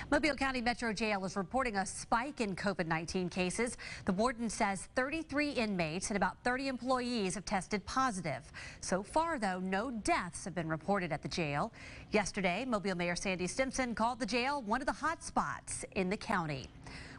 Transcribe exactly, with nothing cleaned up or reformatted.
Mobile County Metro Jail is reporting a spike in COVID nineteen cases. The warden says thirty-three inmates and about thirty employees have tested positive. So far, though, no deaths have been reported at the jail. Yesterday, Mobile Mayor Sandy Stimpson called the jail one of the hot spots in the county.